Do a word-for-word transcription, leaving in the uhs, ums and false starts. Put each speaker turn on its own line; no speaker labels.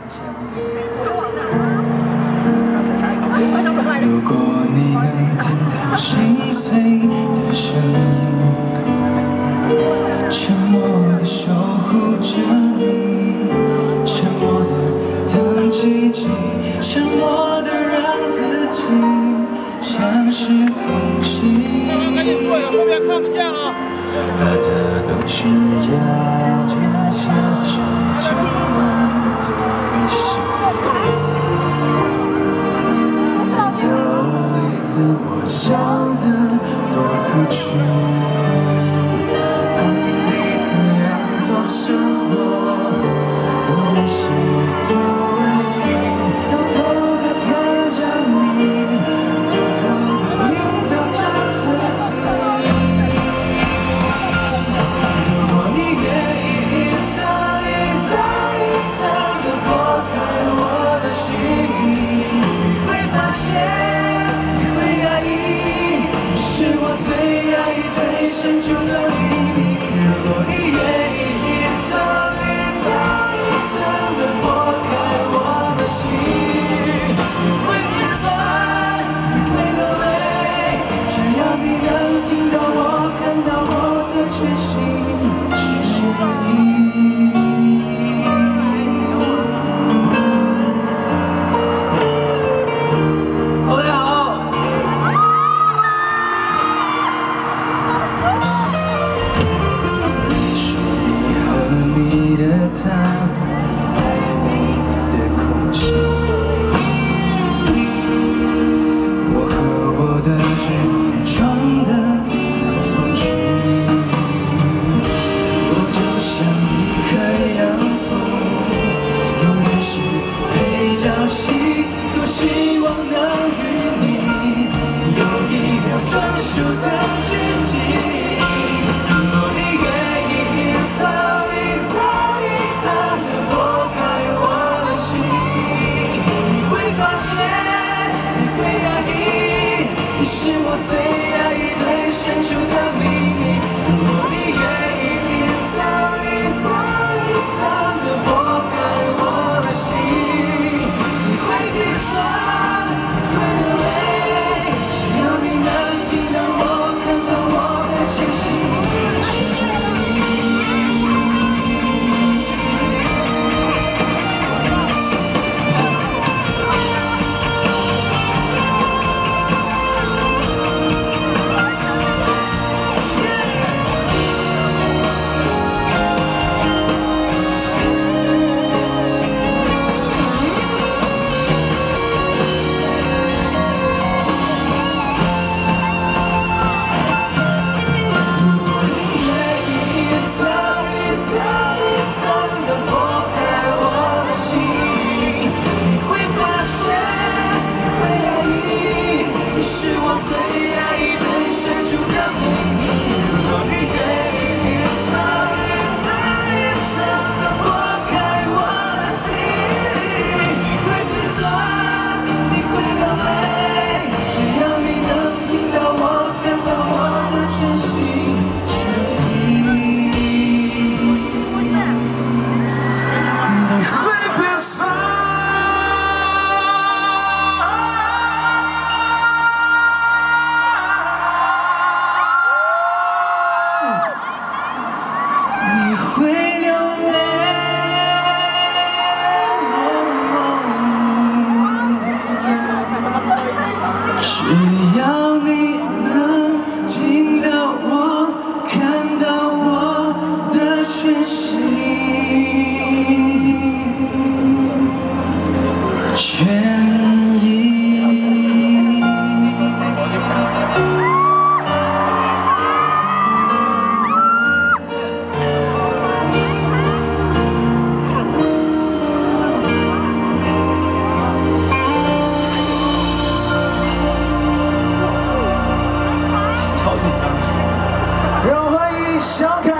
如果你能听到心碎的声音，沉默地守护着你，沉默地等奇迹，沉默地让自己像是空气。
赶紧坐下，后面看不见了。
大家都需要这些真情，多开心。 我笑得多合群，和你一样做生活，永远是最为平。偷偷地看着你，偷偷地隐藏着自己。如果你愿意一层一层一层地剥开我的心，你会发现。 是我最压抑、最深处的秘密。如果你愿意一层一层一层地剥开我的心，你会鼻酸，你会流泪，只要你能听到我、看到我的全心，谢谢你。 他爱你的空气，我和我的追梦撞得很风趣。我就像一颗洋葱，永远是配角戏，多希望能与你有一秒专属的剧情。如果你愿意一层一层。 你是我最压抑、最深处的秘密。如果你愿意一层一层一层地剥开我的心，你会鼻酸，你会流泪，只要你能听到我、看到我的全心，谢谢你。 是我最压抑、最深处的秘密。如果你愿意一层一层一层地剥开我的心，你会鼻酸，你会流泪，只要你能听到我、看到我的全心全意，你会鼻酸。 你会流泪，只要你能听到我、看到我的全心全意。 让回忆笑看。